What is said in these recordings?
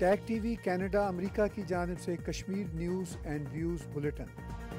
Tag TV Canada America की जानिब से Kashmir news and views bulletin.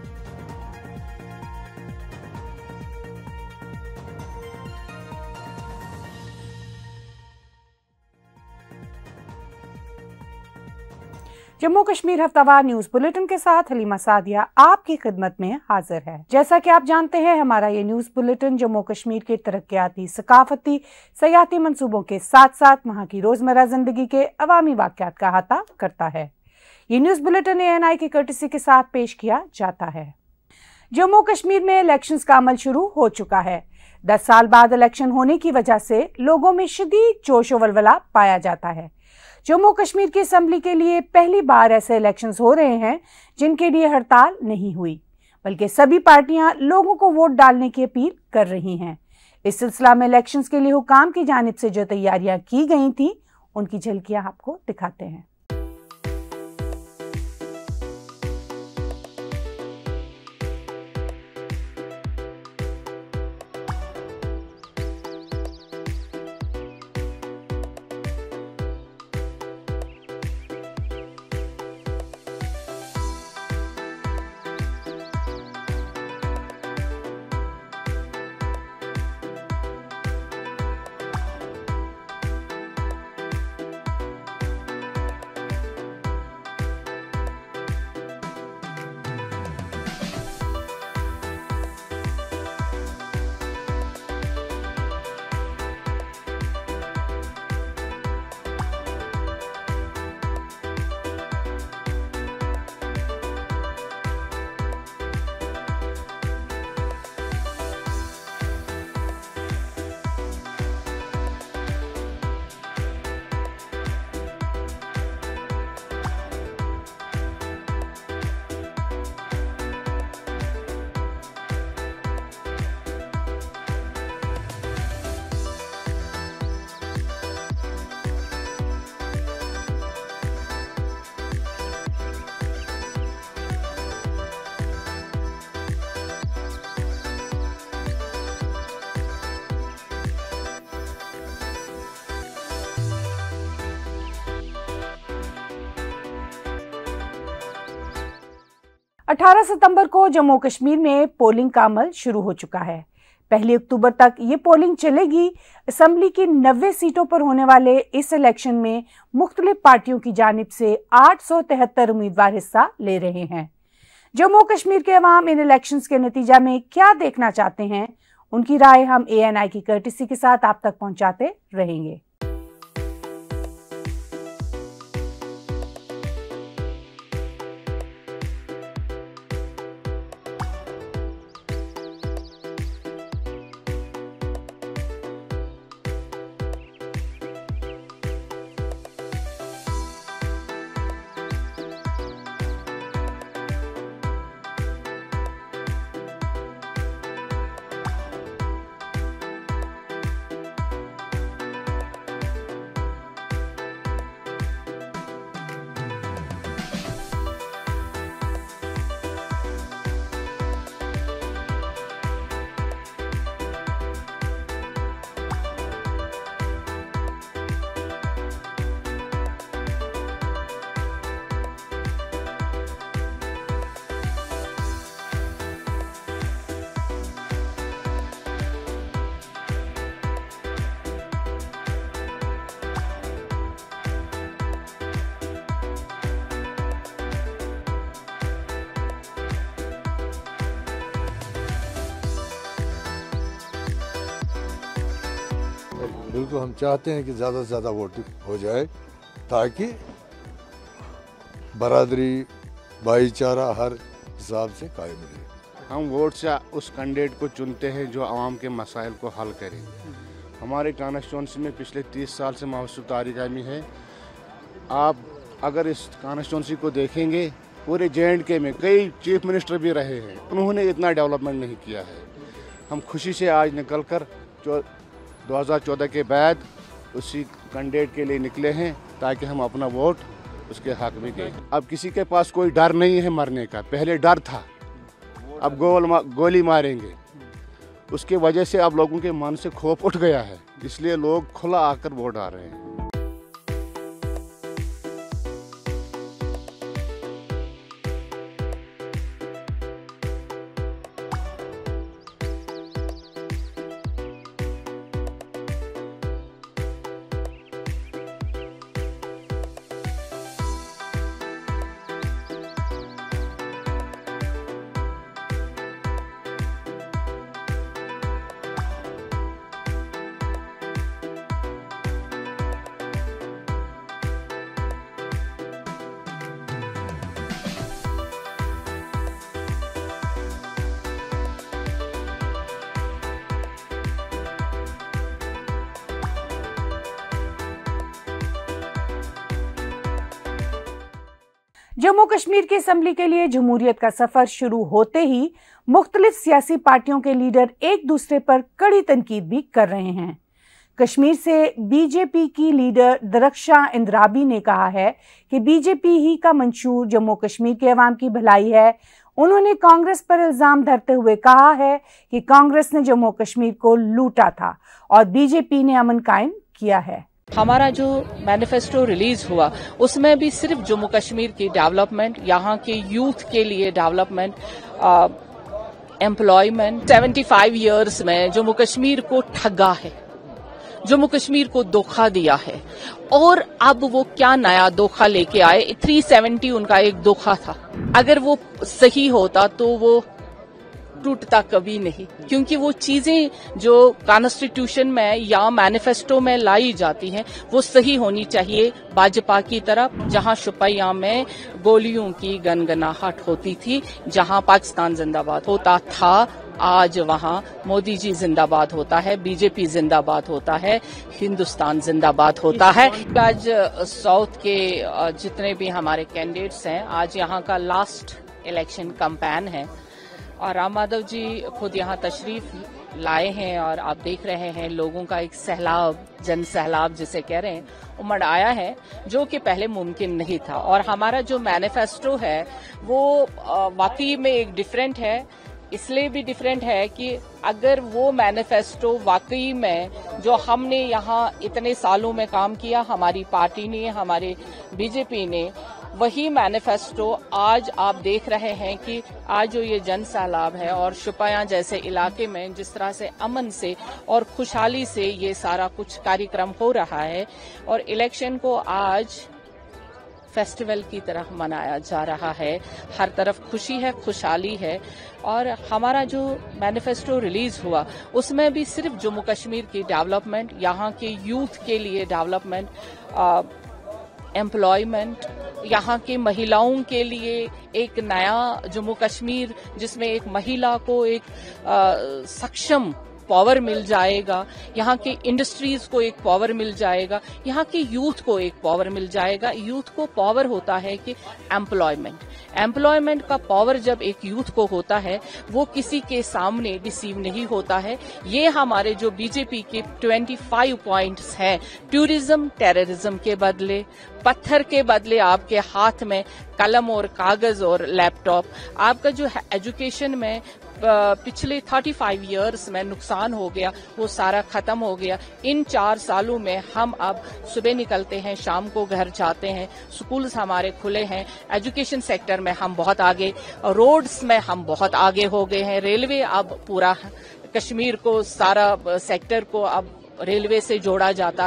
Jammu Kashmir हफ्तावार न्यूज बुलेटिन के साथ हलीमा सादिया आपकी खिदमत में हाजिर है। जैसा कि आप जानते हैं, हमारा ये न्यूज बुलेटिन जम्मू कश्मीर के तरक्याती, सकाफती, सयाहती मंसूबों के साथ साथ वहां की रोजमर्रा जिंदगी के अवामी वाकयात का अहाता करता है। ये न्यूज बुलेटिन ANI की कर्टसी के साथ पेश किया जाता है। जम्मू कश्मीर में इलेक्शंस का अमल शुरू हो चुका है। 10 साल बाद इलेक्शन होने की वजह से लोगों में शदीद जोश व वलवला पाया जाता है। जम्मू कश्मीर की असेंबली के लिए पहली बार ऐसे इलेक्शंस हो रहे हैं जिनके लिए हड़ताल नहीं हुई, बल्कि सभी पार्टियां लोगों को वोट डालने की अपील कर रही हैं। इस सिलसिला में इलेक्शंस के लिए हुकाम की जानिब से जो तैयारियां की गई थी, उनकी झलकियां आपको दिखाते हैं। अठारह सितंबर को जम्मू कश्मीर में पोलिंग का अमल शुरू हो चुका है। 1 अक्टूबर तक ये पोलिंग चलेगी। असेंबली की 90 सीटों पर होने वाले इस इलेक्शन में मुख्तलिफ पार्टियों की जानिब से 873 उम्मीदवार हिस्सा ले रहे हैं। जम्मू कश्मीर के अवाम इन इलेक्शंस के नतीजा में क्या देखना चाहते हैं, उनकी राय हम ANI की कर्टसी के साथ आप तक पहुंचाते रहेंगे। बिल्कुल हम चाहते हैं कि ज़्यादा से ज़्यादा वोटिंग हो जाए ताकि बरादरी भाईचारा हर हिसाब से कायम रहे। हम वोट से उस कैंडिडेट को चुनते हैं जो आवाम के मसाइल को हल करे। हमारे कॉन्स्टिट्यूंसी में पिछले 30 साल से महसूस तारीख आमी है। आप अगर इस कॉन्स्टिट्यूंसी को देखेंगे, पूरे J&K में कई चीफ मिनिस्टर भी रहे हैं, उन्होंने इतना डेवलपमेंट नहीं किया है। हम खुशी से आज निकल कर 2014 के बाद उसी कैंडिडेट के लिए निकले हैं ताकि हम अपना वोट उसके हक में दें। अब किसी के पास कोई डर नहीं है मरने का, पहले डर था, अब गोली मारेंगे। उसकी वजह से अब लोगों के मन से खौफ उठ गया है, इसलिए लोग खुला आकर वोट आ रहे हैं। जम्मू कश्मीर की असेंबली के लिए जमहूरियत का सफर शुरू होते ही मुख्तलिफ सियासी पार्टियों के लीडर एक दूसरे पर कड़ी तनकीद भी कर रहे हैं। कश्मीर से बीजेपी की लीडर दरख्शां इंद्राबी ने कहा है कि बीजेपी ही का मंशूर जम्मू कश्मीर के अवाम की भलाई है। उन्होंने कांग्रेस पर इल्जाम धरते हुए कहा है कि कांग्रेस ने जम्मू कश्मीर को लूटा था और बीजेपी ने अमन कायम किया है। हमारा जो मैनिफेस्टो रिलीज हुआ उसमें भी सिर्फ जम्मू कश्मीर की डेवलपमेंट, यहाँ के यूथ के लिए डेवलपमेंट, एम्प्लॉयमेंट, 75 इयर्स में जम्मू कश्मीर को ठगा है, जम्मू कश्मीर को धोखा दिया है। और अब वो क्या नया धोखा लेके आए, 370 उनका एक धोखा था। अगर वो सही होता तो वो टूटता कभी नहीं, क्योंकि वो चीजें जो कॉन्स्टिट्यूशन में या मैनिफेस्टो में लाई जाती हैं वो सही होनी चाहिए। भाजपा की तरफ जहां शुपियां में गोलियों की गनगनाहट होती थी, जहां पाकिस्तान जिंदाबाद होता था, आज वहां मोदी जी जिंदाबाद होता है, बीजेपी जिंदाबाद होता है, हिंदुस्तान जिंदाबाद होता है। आज साउथ के जितने भी हमारे कैंडिडेट्स हैं, आज यहाँ का लास्ट इलेक्शन कैंपेन है और राम माधव जी खुद यहाँ तशरीफ लाए हैं और आप देख रहे हैं लोगों का एक सैलाब, जन सैलाब जिसे कह रहे हैं, उमड़ आया है, जो कि पहले मुमकिन नहीं था। और हमारा जो मैनिफेस्टो है वो वाकई में एक डिफरेंट है। इसलिए भी डिफरेंट है कि अगर वो मैनिफेस्टो वाकई में जो हमने यहाँ इतने सालों में काम किया, हमारी पार्टी ने, हमारे बीजेपी ने, वही मैनिफेस्टो आज आप देख रहे हैं कि आज जो ये जन सैलाब है और शुपियां जैसे इलाके में जिस तरह से अमन से और खुशहाली से ये सारा कुछ कार्यक्रम हो रहा है और इलेक्शन को आज फेस्टिवल की तरह मनाया जा रहा है। हर तरफ खुशी है, खुशहाली है। और हमारा जो मैनिफेस्टो रिलीज हुआ उसमें भी सिर्फ जम्मू कश्मीर की डेवलपमेंट, यहाँ के यूथ के लिए डेवलपमेंट, एम्प्लॉयमेंट, यहाँ की महिलाओं के लिए एक नया जम्मू कश्मीर जिसमें एक महिला को एक सक्षम पावर मिल जाएगा, यहाँ के इंडस्ट्रीज को एक पावर मिल जाएगा, यहाँ के यूथ को एक पावर मिल जाएगा। यूथ को पावर होता है कि एम्प्लॉयमेंट का पावर जब एक यूथ को होता है वो किसी के सामने डिसीव नहीं होता है। ये हमारे जो बीजेपी के 25 पॉइंट्स हैं, टूरिज्म टेररिज्म के बदले, पत्थर के बदले आपके हाथ में कलम और कागज और लैपटॉप, आपका जो एजुकेशन में पिछले 35 इयर्स में नुकसान हो गया वो सारा खत्म हो गया। इन 4 सालों में हम अब सुबह निकलते हैं, शाम को घर जाते हैं, स्कूल्स हमारे खुले हैं, एजुकेशन सेक्टर में हम बहुत आगे, रोड्स में हम बहुत आगे हो गए हैं, रेलवे अब पूरा कश्मीर को, सारा सेक्टर को अब रेलवे से जोड़ा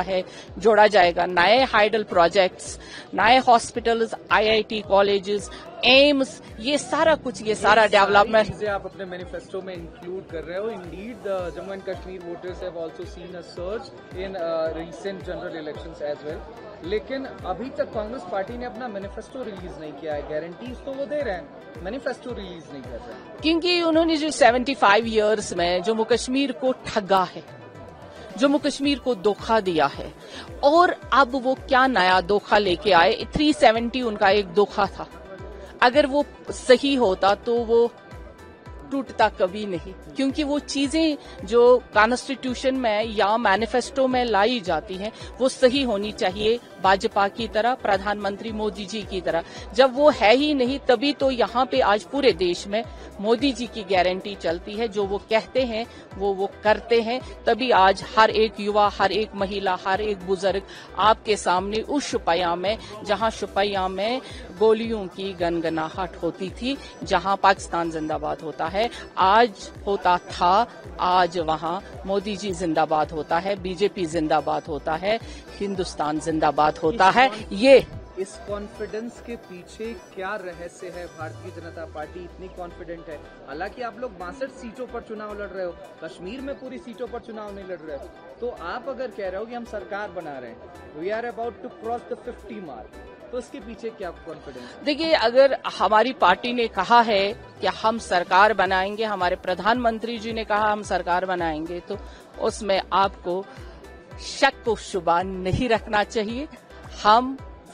जाएगा। नए हाइडल प्रोजेक्ट्स, नए हॉस्पिटल्स, IIT कॉलेजेस, एम्स, ये सारा कुछ, ये सारा डेवलपमेंट चीजें आप अपने मैनिफेस्टो में इंक्लूड कर रहे हो। Indeed Jammu and Kashmir voters have also seen a surge in recent general elections as well. लेकिन अभी तक कांग्रेस पार्टी ने अपना मैनिफेस्टो रिलीज नहीं किया है। गारंटीज तो वो दे रहे हैं, मैनिफेस्टो रिलीज नहीं कर रहे, क्योंकि उन्होंने जो 75 इयर्स में जम्मू कश्मीर को ठगा है, जम्मू कश्मीर को धोखा दिया है। और अब वो क्या नया धोखा लेके आए, 370 उनका एक धोखा था। अगर वो सही होता तो वो टूटता कभी नहीं, क्योंकि वो चीजें जो कॉन्स्टिट्यूशन में या मैनिफेस्टो में लाई जाती हैं वो सही होनी चाहिए। भाजपा की तरह, प्रधानमंत्री मोदी जी की तरह, जब वो है ही नहीं तभी तो यहाँ पे आज पूरे देश में मोदी जी की गारंटी चलती है। जो वो कहते हैं वो करते हैं, तभी आज हर एक युवा, हर एक महिला, हर एक बुजुर्ग आपके सामने उस शुपियां में, जहां शुपियां में गोलियों की गनगनाहट होती थी, जहां पाकिस्तान जिंदाबाद होता है, आज होता था, आज वहां मोदी जी जिंदाबाद होता है, बीजेपी जिंदाबाद होता है, हिंदुस्तान जिंदाबाद होता है। ये इस कॉन्फिडेंस के पीछे क्या रहस्य है? भारतीय जनता पार्टी इतनी कॉन्फिडेंट है, हालांकि आप लोग 62 सीटों पर चुनाव लड़ रहे हो, कश्मीर में पूरी सीटों पर चुनाव नहीं लड़ रहे हो, तो आप अगर कह रहे हो कि हम सरकार बना रहे हैं, we are about to cross the 50 mark, तो इसके पीछे क्या कॉन्फिडेंस? देखिए, अगर हमारी पार्टी ने कहा है कि हम सरकार बनाएंगे, हमारे प्रधानमंत्री जी ने कहा हम सरकार बनाएंगे, तो उसमें आपको शक व शुबा नहीं रखना चाहिए। हम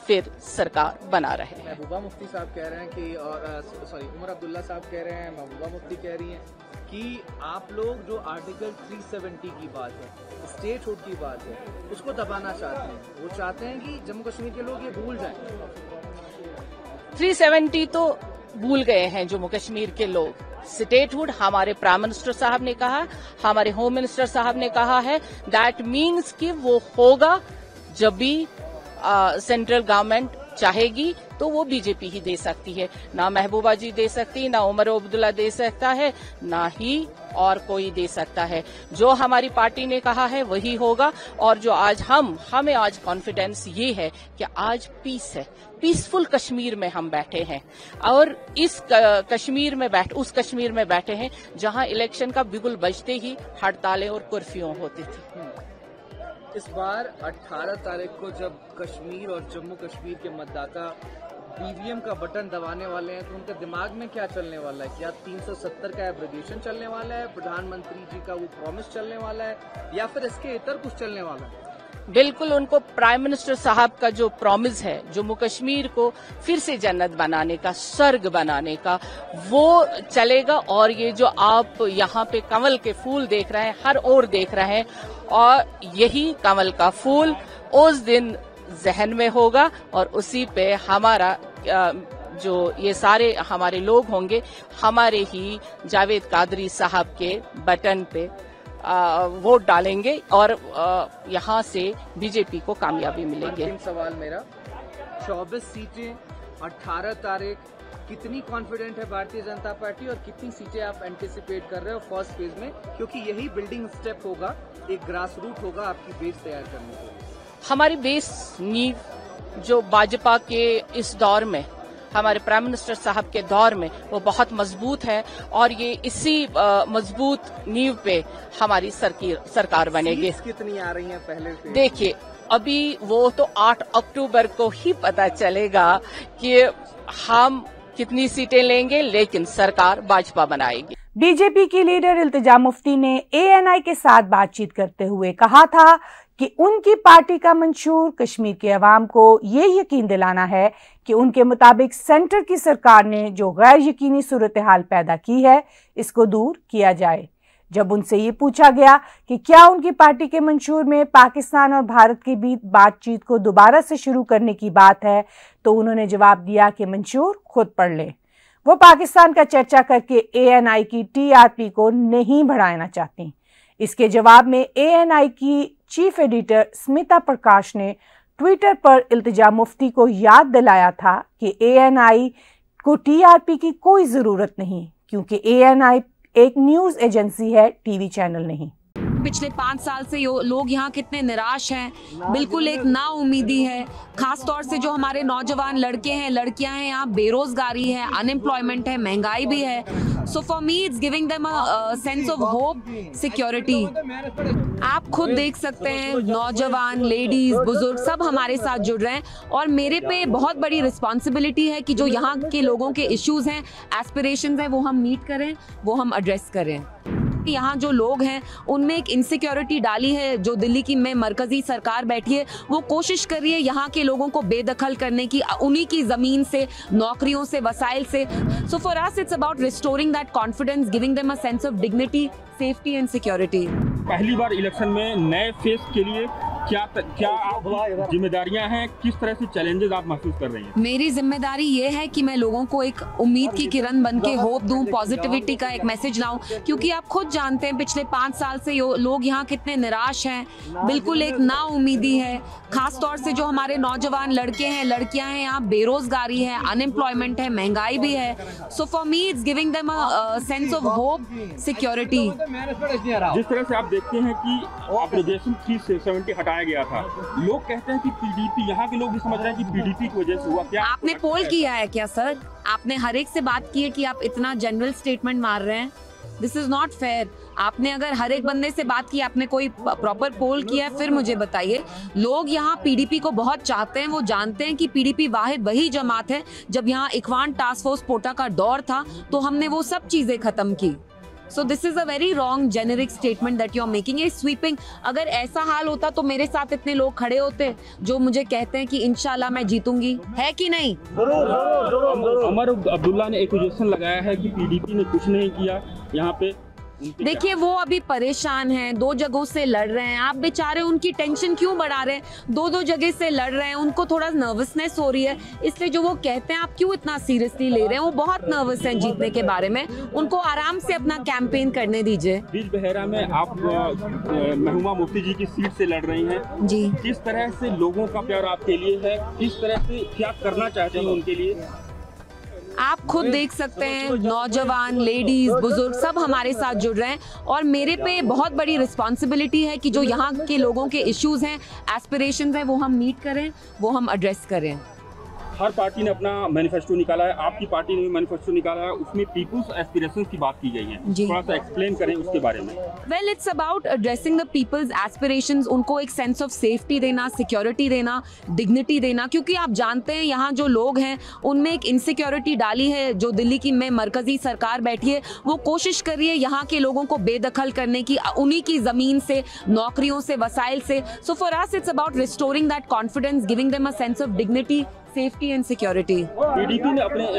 फिर सरकार बना रहे हैं। महबूबा मुफ्ती साहब कह रहे हैं कि उमर अब्दुल्ला साहब कह रहे हैं, महबूबा मुफ्ती कह रही हैं कि आप लोग जो आर्टिकल 370 की बात है, स्टेटहुड की बात है, उसको दबाना चाहते हैं। वो चाहते हैं कि जम्मू कश्मीर के लोग ये भूल जाएं। 370 तो भूल गए हैं जम्मू कश्मीर के लोग। स्टेटहुड हमारे प्राइम मिनिस्टर साहब ने कहा, हमारे होम मिनिस्टर साहब ने कहा है, दैट मीन्स कि वो होगा जब भी सेंट्रल गवर्नमेंट चाहेगी तो वो बीजेपी ही दे सकती है। ना महबूबा जी दे सकती, ना उमर अब्दुल्ला दे सकता है, ना ही और कोई दे सकता है। जो हमारी पार्टी ने कहा है वही होगा। और जो आज हमें आज कॉन्फिडेंस ये है कि आज पीस है, पीसफुल कश्मीर में हम बैठे हैं और इस कश्मीर में उस कश्मीर में बैठे हैं जहां इलेक्शन का बिगुल बजते ही हड़तालें और कर्फ्यू होती थी। इस बार 18 तारीख को जब कश्मीर और जम्मू कश्मीर के मतदाता ईवीएम का बटन दबाने वाले हैं तो उनके दिमाग में क्या चलने वाला है? क्या 370 का एब्रिगेशन चलने वाला है, प्रधानमंत्री जी का वो प्रॉमिस चलने वाला है, या फिर इसके इतर कुछ चलने वाला है? बिल्कुल उनको प्राइम मिनिस्टर साहब का जो प्रॉमिस है जम्मू कश्मीर को फिर से जन्नत बनाने का, स्वर्ग बनाने का, वो चलेगा। और ये जो आप यहाँ पे कमल के फूल देख रहे हैं, हर ओर देख रहे हैं, और यही कमल का फूल उस दिन जहन में होगा और उसी पे हमारा जो ये सारे हमारे लोग होंगे, हमारे ही जावेद कादरी साहब के बटन पे वोट डालेंगे और यहाँ से बीजेपी को कामयाबी मिलेगी। अंतिम सवाल मेरा, 24 सीटें 18 तारीख, कितनी कॉन्फिडेंट है भारतीय जनता पार्टी और कितनी सीटें आप एंटिसिपेट कर रहे हो फर्स्ट फेज में? क्योंकि यही बिल्डिंग स्टेप होगा, एक ग्रास रूट होगा आपकी बेस तैयार करने के लिए। हमारी बेस नींव जो भाजपा के इस दौर में, हमारे प्राइम मिनिस्टर साहब के दौर में, वो बहुत मजबूत है और ये इसी मजबूत नींव पे हमारी सरकार बनेगी। कितनी आ रही हैं पहले से? देखिए, अभी वो तो 8 अक्टूबर को ही पता चलेगा कि हम कितनी सीटें लेंगे, लेकिन सरकार भाजपा बनाएगी। बीजेपी की लीडर इल्तिजा मुफ्ती ने एएनआई के साथ बातचीत करते हुए कहा था कि उनकी पार्टी का मंशूर कश्मीर के अवाम को ये यकीन दिलाना है कि उनके मुताबिक सेंटर की सरकार ने जो गैर यकीनी सूरत हाल पैदा की है, इसको दूर किया जाए। जब उनसे ये पूछा गया कि क्या उनकी पार्टी के मंशूर में पाकिस्तान और भारत के बीच बातचीत को दोबारा से शुरू करने की बात है, तो उन्होंने जवाब दिया कि मंशूर खुद पढ़ ले। वो पाकिस्तान का चर्चा करके एएनआई की टीआरपी को नहीं बढ़ाना चाहती। इसके जवाब में एएनआई की चीफ एडिटर स्मिता प्रकाश ने ट्विटर पर इल्तिजा मुफ्ती को याद दिलाया था कि एएनआई को टीआरपी की कोई जरूरत नहीं, क्योंकि एएनआई एक न्यूज एजेंसी है, टीवी चैनल नहीं। पिछले 5 साल से लोग यहाँ कितने निराश हैं, बिल्कुल एक नाउमीदी है। खास तौर से जो हमारे नौजवान लड़के हैं, लड़कियां हैं, यहाँ बेरोजगारी है, अनएम्प्लॉयमेंट है, महंगाई भी है। So for me it's giving them a sense of hope, security. आप खुद देख सकते हैं, नौजवान, लेडीज, बुजुर्ग सब हमारे साथ जुड़ रहे हैं और मेरे पे बहुत बड़ी रिस्पॉन्सिबिलिटी है कि जो यहाँ के लोगों के इश्यूज हैं, एस्पिरेशंस हैं, वो हम मीट करें, वो हम एड्रेस करें। यहाँ जो लोग हैं उनमें एक इनसिक्योरिटी डाली है, जो दिल्ली की में मरकजी सरकार बैठी है वो कोशिश कर रही है यहाँ के लोगों को बेदखल करने की, उन्हीं की जमीन से, नौकरियों से, वसाइल से। So for us it's about restoring that confidence, giving them a sense of dignity, safety and security. पहली बार इलेक्शन में नए फेस के लिए क्या आप जिम्मेदारियां हैं, किस तरह से चैलेंजेस आप महसूस कर रही हैं? मेरी जिम्मेदारी ये है कि मैं लोगों को एक उम्मीद की किरण बन के होप दूं, पॉजिटिविटी का एक मैसेज लाऊं, क्योंकि आप खुद जानते हैं पिछले 5 साल से लोग यहाँ कितने निराश हैं, बिल्कुल एक नाउमीदी है। खास तौर से जो हमारे नौजवान लड़के हैं, लड़कियां हैं, यहाँ बेरोजगारी है, अनएम्प्लॉयमेंट है, महंगाई भी है। So for me it's giving them a sense of hope, security. जिस तरह से आप देखते हैं कि एब्रिगेशन 370 हटाया गया था, लोग कहते हैं कि पीडीपी, यहाँ के लोग भी समझ रहे हैं कि पीडीपी की वजह से हुआ। क्या आपने पोल किया है क्या सर? आपने हर एक से बात की है कि आप इतना जनरल स्टेटमेंट मार रहे हैं? This is not fair. आपने अगर हर एक बंदे से बात की, आपने कोई प्रॉपर पोल किया है, फिर मुझे बताइए। लोग यहाँ पीडीपी को बहुत चाहते हैं, वो जानते हैं कि पीडीपी वाहिद वही जमात है, जब यहाँ इख्वान टास्क फोर्स पोटा का दौर था तो हमने वो सब चीजें खत्म की। So this is a very wrong generic statement that you are making a sweeping. अगर ऐसा हाल होता तो मेरे साथ इतने लोग खड़े होते जो मुझे कहते हैं कि इंशाल्लाह मैं जीतूंगी, है कि नहीं? अमर अब्दुल्ला ने एक्यूजेशन लगाया है कि पीडीपी ने कुछ नहीं किया यहाँ पे। देखिए वो अभी परेशान हैं, 2 जगहों से लड़ रहे हैं। आप बेचारे उनकी टेंशन क्यों बढ़ा रहे हैं? 2 जगह से लड़ रहे हैं, उनको थोड़ा नर्वसनेस हो रही है, इसलिए जो वो कहते हैं आप क्यों इतना सीरियसली ले रहे हैं? वो बहुत नर्वस हैं जीतने के बारे में, उनको आराम से अपना कैंपेन करने दीजिए। बिजबहेरा में आप महबूबा मुफ्ती जी की सीट से लड़ रही हैं जी, किस तरह से लोगों का प्यार आपके लिए है, किस तरह से क्या करना चाहते हैं उनके लिए? आप खुद देख सकते हैं, नौजवान, लेडीज, बुजुर्ग सब हमारे साथ जुड़ रहे हैं और मेरे पे बहुत बड़ी रिस्पॉन्सिबिलिटी है कि जो यहाँ के लोगों के इश्यूज हैं, एस्पिरेशंस हैं, वो हम मीट करें, वो हम एड्रेस करें। हर पार्टी ने अपना मैनिफेस्टो निकाला है, आपकी पार्टी ने भी मैनिफेस्टो निकाला है, उसमें पीपल्स एस्पिरेशंस की बात की गई है, थोड़ा सा एक्सप्लेन करें उसके बारे में। Well it's about addressing the people's aspirations, उनको एक सेंस ऑफ सेफ्टी देना, सिक्योरिटी देना, डिग्निटी देना, क्योंकि आप जानते हैं यहाँ जो लोग हैं उनमें एक इनसिक्योरिटी डाली है। जो दिल्ली की में मरकजी सरकार बैठी है वो कोशिश कर रही है यहाँ के लोगों को बेदखल करने की, उन्हीं की जमीन से, नौकरियों से, वसाइल से। So for us it's about restoring that confidence, giving them a sense of dignity, safety and security. PDP ने अपने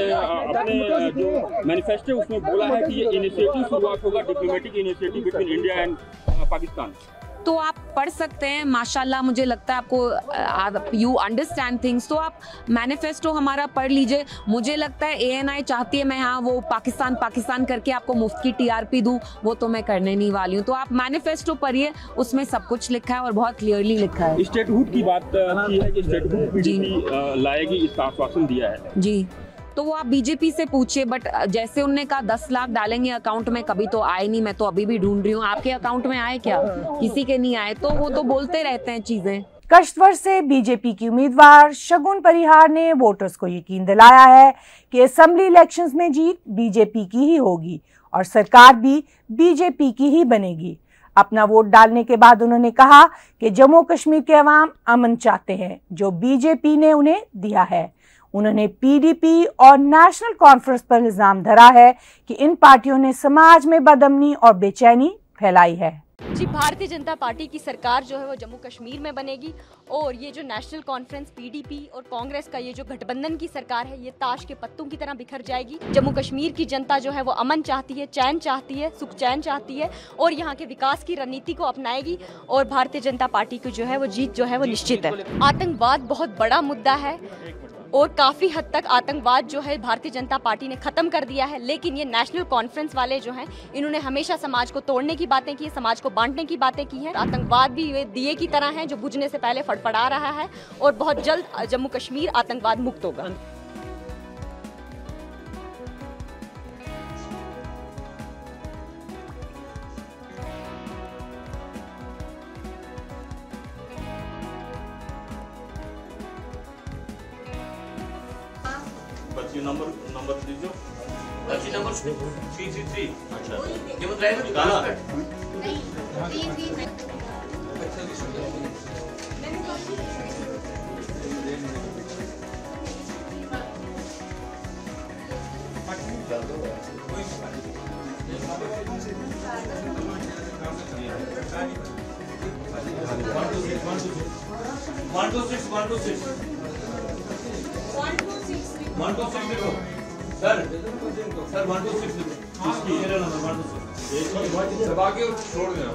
जो मैनिफेस्टो उसमें बोला है कि ये इनिशिएटिव शुरुआत होगा diplomatic initiative between India and Pakistan. तो आप पढ़ सकते हैं, माशाल्लाह मुझे लगता है आपको यू अंडरस्टैंड थिंग्स, तो आप मैनिफेस्टो हमारा पढ़ लीजिए। मुझे लगता है ANI चाहती है मैं यहाँ वो पाकिस्तान करके आपको मुफ्त की TRP दूँ, वो तो मैं करने नहीं वाली हूँ। तो आप मैनिफेस्टो पढ़िए, उसमें सब कुछ लिखा है और बहुत क्लियरली लिखा है। स्टेटहुड की बात की है कि स्टेटहुड पीडीपी लाएगी, इसका आश्वासन दिया है जी। तो वो आप बीजेपी से पूछिए, बट जैसे उनने कहा 10 लाख डालेंगे अकाउंट में, कभी तो आए नहीं। मैं तो अभी भी ढूंढ रही हूँ आपके अकाउंट में आए क्या, किसी के नहीं आए। तो वो तो बोलते रहते हैं चीजें। कश्तवाड़ से बीजेपी की उम्मीदवार शगुन परिहार ने वोटर्स को यकीन दिलाया है कि असेंबली इलेक्शंस में जीत बीजेपी की ही होगी और सरकार भी बीजेपी की ही बनेगी। अपना वोट डालने के बाद उन्होंने कहा कि जम्मू कश्मीर के अवाम अमन चाहते हैं जो बीजेपी ने उन्हें दिया है। उन्होंने पीडीपी और नेशनल कॉन्फ्रेंस पर इल्जाम धरा है कि इन पार्टियों ने समाज में बदअमनी और बेचैनी फैलाई है। जी, भारतीय जनता पार्टी की सरकार जो है वो जम्मू कश्मीर में बनेगी और ये जो नेशनल कॉन्फ्रेंस, पीडीपी और कांग्रेस का ये जो गठबंधन की सरकार है, ये ताश के पत्तों की तरह बिखर जाएगी। जम्मू कश्मीर की जनता जो है वो अमन चाहती है, चैन चाहती है, सुख चैन चाहती है और यहाँ के विकास की रणनीति को अपनाएगी और भारतीय जनता पार्टी की जो है वो जीत जो है वो निश्चित है। आतंकवाद बहुत बड़ा मुद्दा है और काफ़ी हद तक आतंकवाद जो है भारतीय जनता पार्टी ने ख़त्म कर दिया है, लेकिन ये नेशनल कॉन्फ्रेंस वाले जो हैं इन्होंने हमेशा समाज को तोड़ने की बातें की है, समाज को बांटने की बातें की है। आतंकवाद भी ये दिए की तरह है जो बुझने से पहले फड़फड़ा रहा है और बहुत जल्द जम्मू कश्मीर आतंकवाद मुक्त होगा। नंबर दीजिए। नंबर 333। अच्छा, ये बताइए निकाला नहीं। 333 सर 126 इसकी सीरियल नंबर 126 दबा के छोड़ देना,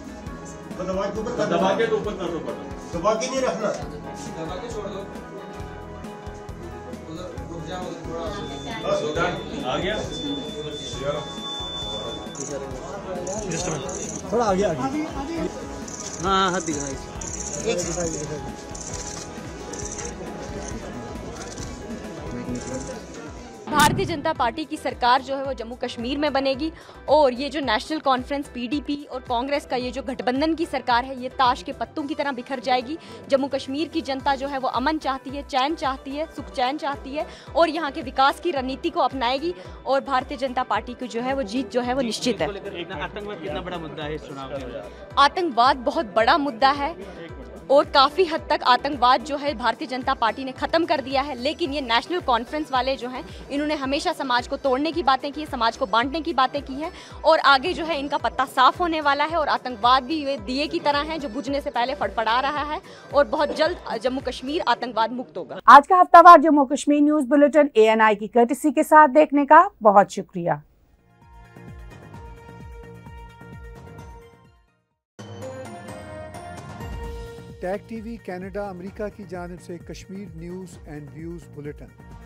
दबा के तो ऊपर कर दो, दबा के नहीं रखना, दबा के छोड़ दो, उधर रुक जाओ थोड़ा, आ गया थोड़ा आगे हाँ हाथ दिखाई भारतीय जनता पार्टी की सरकार जो है वो जम्मू कश्मीर में बनेगी और ये जो नेशनल कॉन्फ्रेंस, पीडीपी और कांग्रेस का ये जो गठबंधन की सरकार है, ये ताश के पत्तों की तरह बिखर जाएगी। जम्मू कश्मीर की जनता जो है वो अमन चाहती है, चैन चाहती है, सुख चैन चाहती है और यहाँ के विकास की रणनीति को अपनाएगी और भारतीय जनता पार्टी की जो है वो जीत जो है वो निश्चित है। आतंकवाद कितना बड़ा मुद्दा है इस चुनाव में? आतंकवाद बहुत बड़ा मुद्दा है और काफ़ी हद तक आतंकवाद जो है भारतीय जनता पार्टी ने ख़त्म कर दिया है। लेकिन ये नेशनल कॉन्फ्रेंस वाले जो हैं इन्होंने हमेशा समाज को तोड़ने की बातें की, समाज को बांटने की बातें की हैं और आगे जो है इनका पत्ता साफ होने वाला है और आतंकवाद भी ये दिए की तरह है जो बुझने से पहले फड़फड़ा रहा है और बहुत जल्द जम्मू कश्मीर आतंकवाद मुक्त होगा। आज का हफ्तावार Jammu Kashmir news bulletin ANI की कर्टसी के साथ देखने का बहुत शुक्रिया। टैग TV कनाडा अमेरिका की जानिब से Kashmir news and views bulletin.